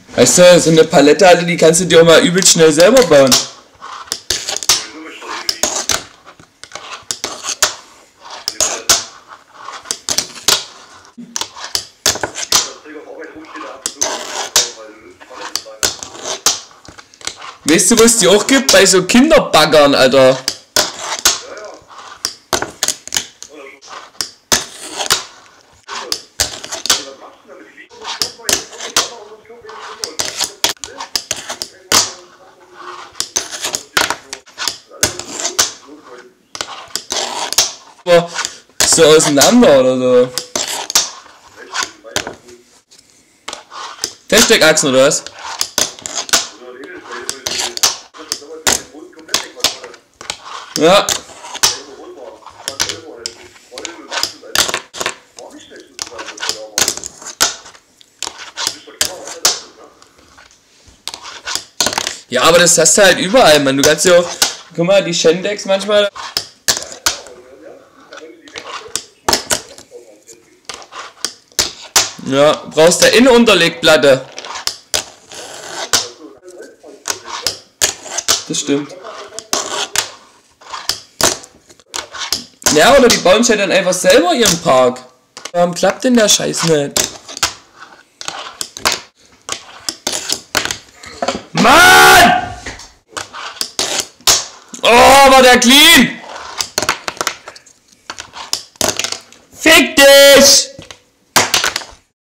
Weißt du, so eine Palette, Alter, die kannst du dir auch mal übel schnell selber bauen. Weißt du, was es die auch gibt? Bei so Kinderbaggern, Alter. So auseinander oder so. Feststeckachsen oder was? Ja. Ja, aber das hast du halt überall, man. Du kannst ja auch, guck mal, die Shendex manchmal. Ja, brauchst du Innenunterlegplatte. Das stimmt. Ja, oder die bauen sich ja dann einfach selber ihren Park. Warum klappt denn der Scheiß nicht? Mann! Oh, war der clean!